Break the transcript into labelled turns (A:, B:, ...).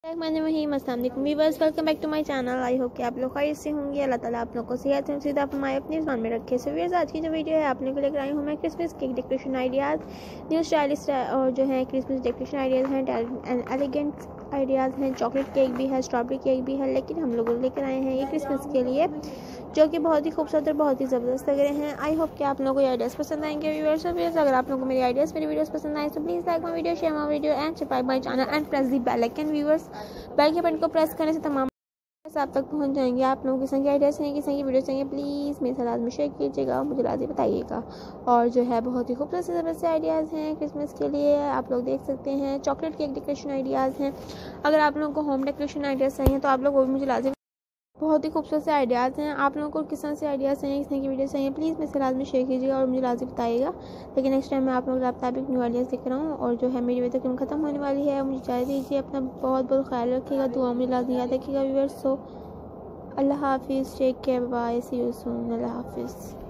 A: Viewers, welcome back to my channel. I hope कि आप लोग खैरियत से होंगे। अल्लाह ताला आप लोग को सेहत नसीब फरमाए, अपनी ज़बान में रखे। सो व्यूअर्स, आज की जो वीडियो है आप लोगों को लेकर आई हूँ मैं Christmas cake decoration ideas, new stylish और जो है क्रिसमस डेकोरेशन आइडियाज़ हैं, एलिगेंट आइडियाज़ हैं। चॉकलेट केक भी है, स्ट्रॉबेरी केक भी है, लेकिन हम लोग लेकर आए हैं ये क्रिसमस के लिए, जो कि बहुत ही खूबसूरत और बहुत ही ज़बरदस्त लग रहे हैं। आई होप कि आप लोगों को ये आइडियाज़ पसंद आएंगे। व्यूअर्स, अगर आप लोगों को मेरी आइडियाज़, मेरी वीडियोस पसंद आए तो please like my video, share my video and subscribe my channel and press the bell icon. Viewers, bell के बटन को प्रेस करने से तमाम आप तक पहुंच जाएंगे। आप लोगों की संख्या आइडियाज़ चाहिए, किस की वीडियो चाहिए, प्लीज़ मेरे साथ लाजमी शेयर कीजिएगा, मुझे लाजमी बताइएगा। और जो है बहुत ही खूबसूरत से ज़बरदस्त आइडियाज़ हैं क्रिसमस के लिए, आप लोग देख सकते हैं। चॉकलेट केक डेकोरेशन आइडियाज़ हैं। अगर आप लोगों को होम डेकोरेशन आइडियाज़ चाहिए तो आप लोग वो भी मुझे लाजमी, बहुत ही खूबसूरत से आइडियाज़ हैं। आप लोगों को किस तरह से आइडियाज़ चाहिए, किस तरह की वीडियो चाहिए, प्लीज़ मेरे से लाजमी शेयर कीजिएगा और मुझे लाजमी बताइएगा। लेकिन नेक्स्ट टाइम मैं आप लोगों के मुताबिक न्यू आइडियाज़ लेकर आऊँ। और जो है मेरी वीडियो तकरीबन ख़त्म होने वाली है, मुझे इजाज़त दीजिए। अपना बहुत बहुत ख्याल रखिएगा, दुआ में लाजमी याद रखिएगा व्यूअर्स। सो अल्लाह हाफिज़, take care, bye, see you soon, अल्लाह हाफिज़।